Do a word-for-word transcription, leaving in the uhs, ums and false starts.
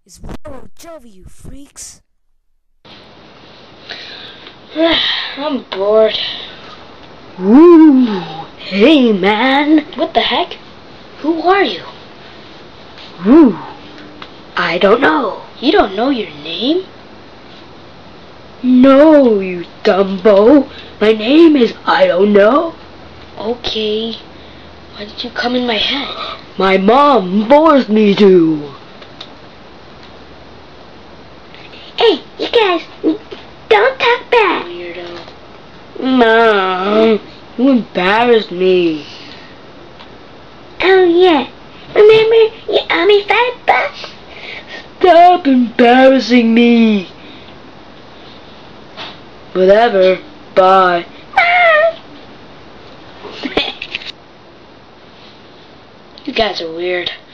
It's RoRoJovi, you freaks. I'm bored. Ooh, hey man. What the heck? Who are you? Ooh, I don't know. You don't know your name? No, you dumbo. My name is I don't know. Okay. Why did you come in my head? My mom forced me to. Hey, you guys, don't talk back. Weirdo. Mom, you embarrassed me. Oh yeah, remember you owe me five bucks? Stop embarrassing me. Whatever, bye. Bye. You guys are weird.